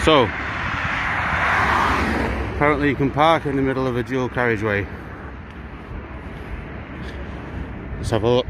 So, apparently you can park in the middle of a dual carriageway. Let's have a look.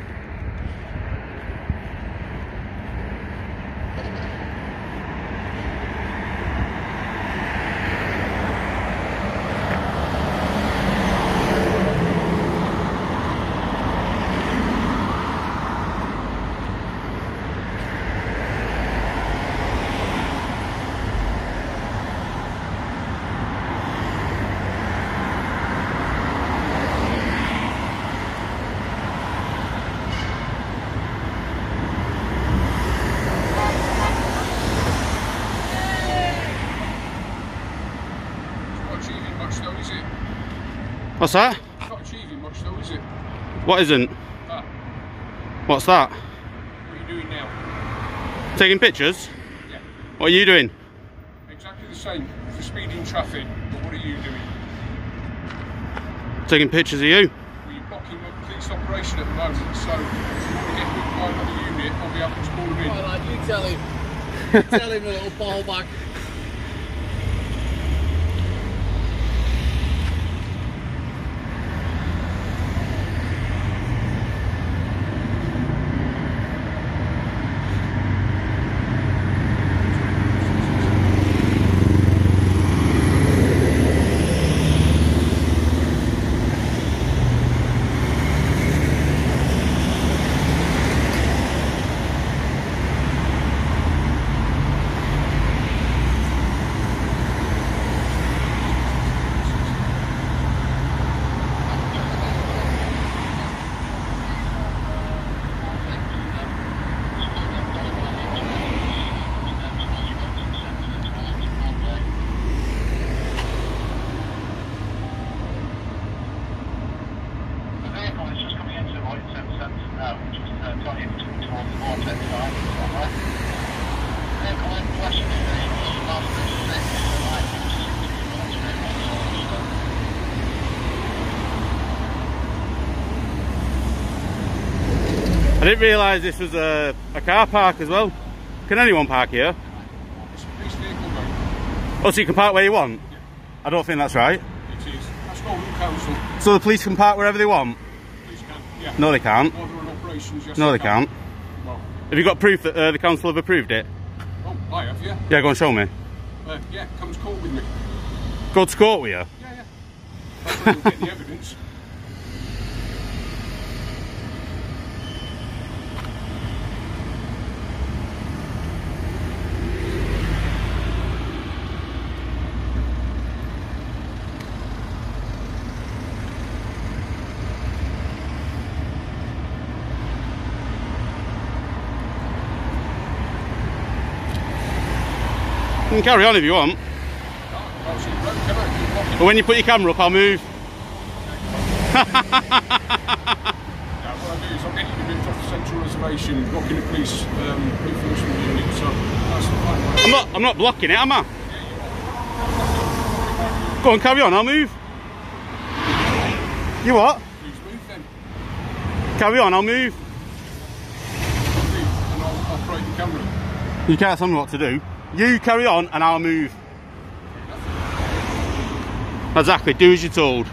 What's that? It's not achieving much though, is it? What isn't? That. What's that? What are you doing now? Taking pictures? Yeah. What are you doing? Exactly the same for speeding traffic, but what are you doing? Taking pictures of you? Well, you're blocking the police operation at the moment, so if you want to get with my other unit, I'll be able to call them in. Right, lad, you tell him. You tell him a little ball bag. I didn't realise this was a car park as well. Can anyone park here? It's a police vehicle, mate. Oh, so you can park where you want? Yeah. I don't think that's right. It is. That's Golden Council. So the police can park wherever they want? Police can, yeah. No, they can't. While they're in operations, yes, No, they can't. Well, Have you got proof that the council have approved it? oh, I have, yeah. Yeah, go and show me. Yeah, come to court with me. Go to court with you? Yeah, yeah. That's where you'll get the evidence. You can carry on if you want. But when you put your camera up, I'll move. What I do is I'll get you moved off the central reservation, blocking the police enforcement unit, so that's the plan. I'm not blocking it, am I? Go on, carry on, I'll move. You what? Please move then. Carry on, I'll move. And I'll operate the camera. You can't tell me what to do. You carry on and I'll move. Exactly, do as you're told.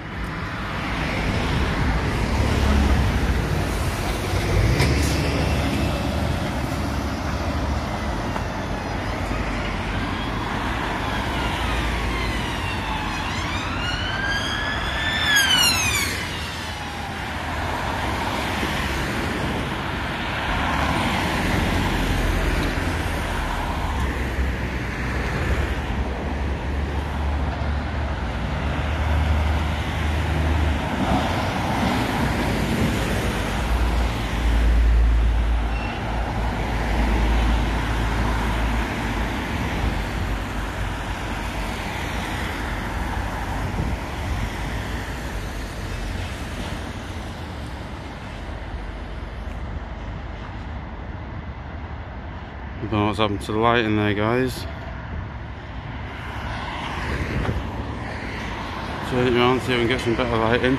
I don't know what's happened to the light in there, guys. Turn it around, see if we can get some better lighting.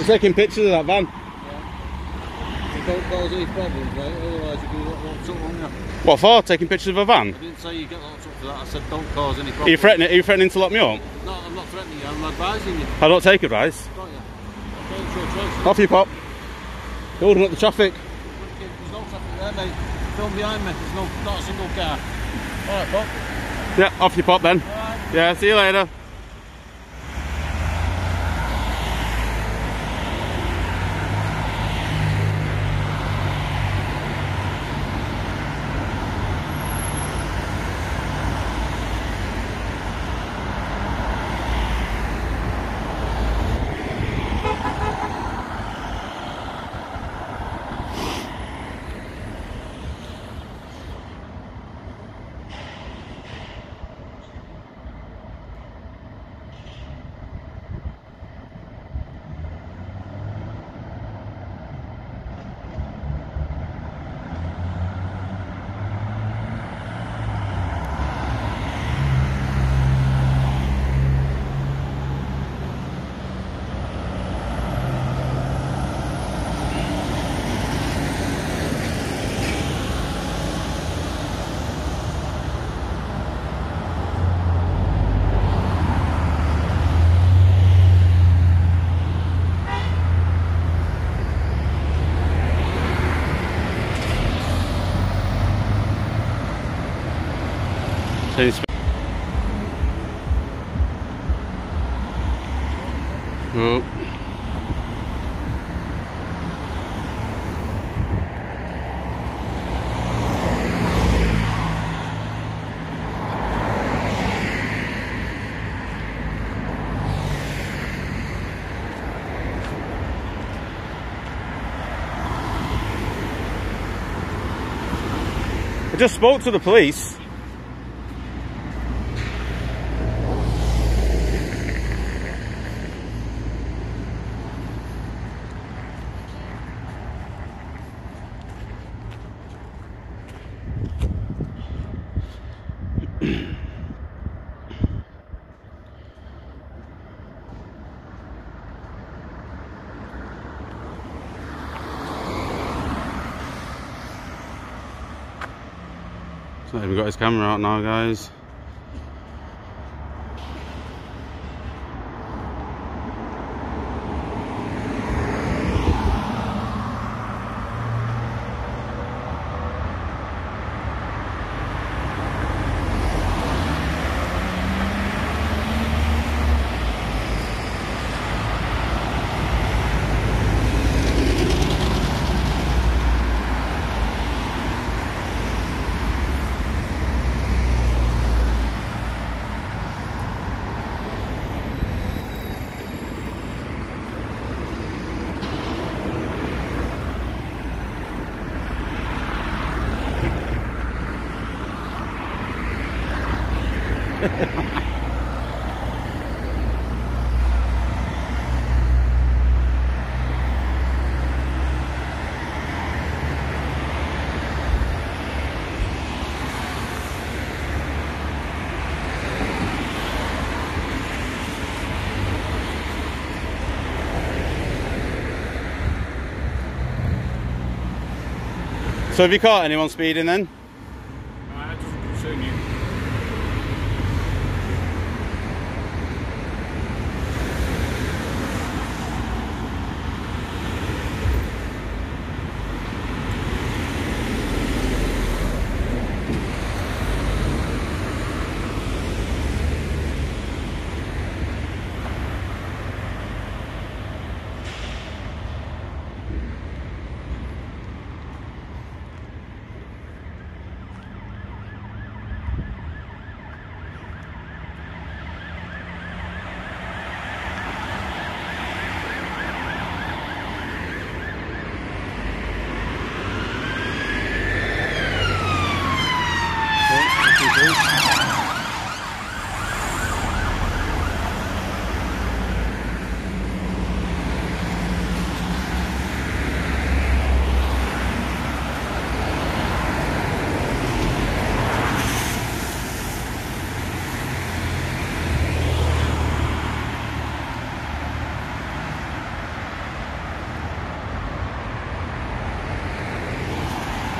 taking pictures of that van. Yeah. So don't cause any problems, mate, otherwise you'll be locked up, won't you? What for? Taking pictures of a van? I didn't say you get locked up for that, I said don't cause any problems. Are you threatening to lock me up? No, I'm not threatening you, I'm advising you. I don't take advice. Don't you? Okay, it's your choice. Off you pop. You're holding up the traffic. There's no traffic there, mate. Film behind me, there's not a single car. Alright, Bob. Yeah, off you pop then. Alright. Yeah, see you later. Oh. I just spoke to the police. So we've got his camera out now, guys. So have you caught anyone speeding then? That doesn't concern you.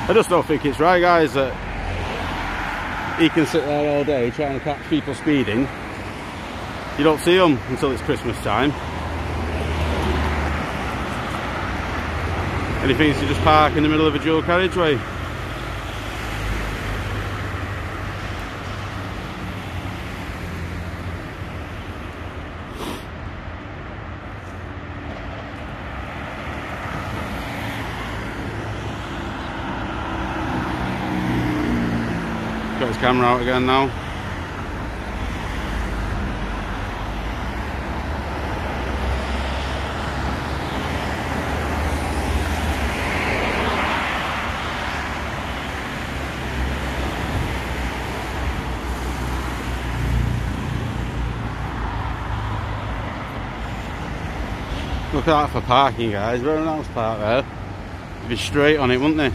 I just don't think it's right, guys, that he can sit there all day trying to catch people speeding. You don't see them until it's Christmas time. And he thinks to just park in the middle of a dual carriageway. Got his camera out again now. Look at that for parking, guys. Very nice park there. They'd be straight on it, wouldn't they?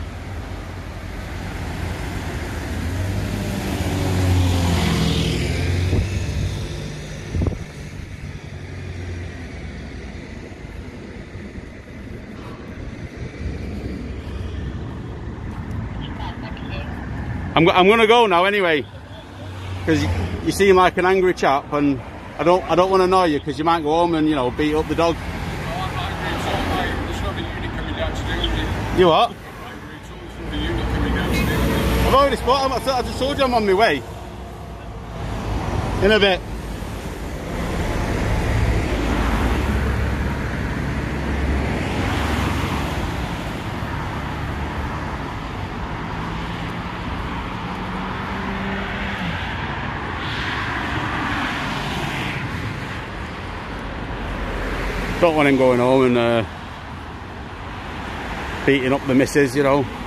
I'm going to go now anyway, because you seem like an angry chap, and I don't want to annoy you, because you might go home and, you know, beat up the dog. There's not a unit coming down today. You what? There's not a unit coming down today. I've already spotted him. I just told you I'm on my way. In a bit. Don't want him going home and beating up the missus, you know.